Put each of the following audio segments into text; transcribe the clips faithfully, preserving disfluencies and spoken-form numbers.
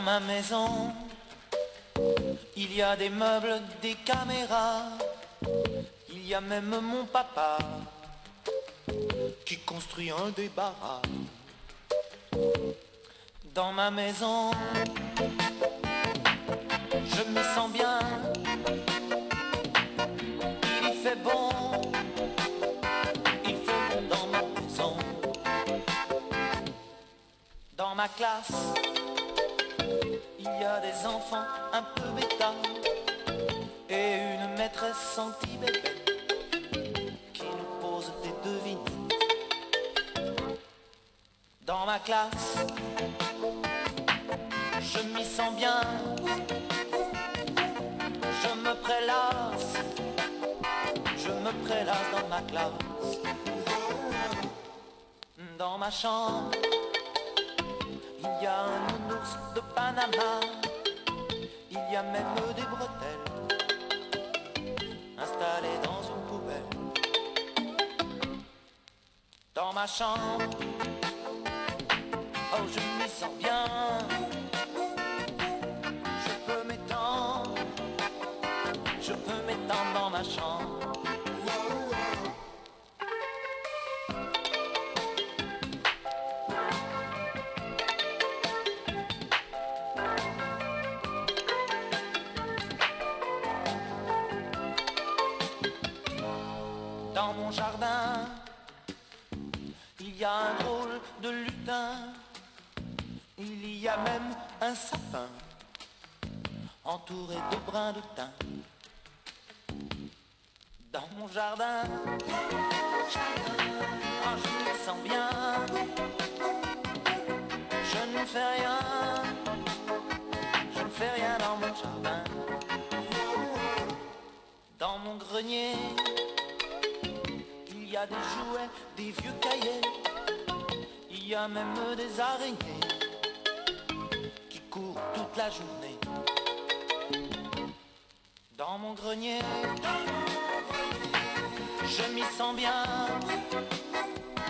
ma maison, il y a des meubles, des caméras, il y a même mon papa qui construit un débarras. Dans ma maison, je me sens bien, il fait bon, il fait bon dans ma maison. Dans ma classe, il y a des enfants un peu bêta et une maîtresse anti-bébé qui nous pose des devinettes. Dans ma classe, je m'y sens bien, je me prélasse, je me prélasse dans ma classe. Dans ma chambre, il y a un nounours de Panama, il y a même des bretelles installées dans une poubelle. Dans ma chambre, oh je m'y sens bien, je peux m'étendre, je peux m'étendre dans ma chambre. Dans mon jardin, il y a un drôle de lutin, il y a même un sapin entouré de brins de thym. Dans mon jardin, oh, je me sens bien, je ne fais rien, je ne fais rien dans mon jardin. Dans mon grenier, il y a des jouets, des vieux cahiers, il y a même des araignées qui courent toute la journée. Dans mon grenier, je m'y sens bien,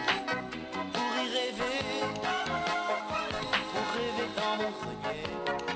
pour y rêver, pour rêver dans mon grenier.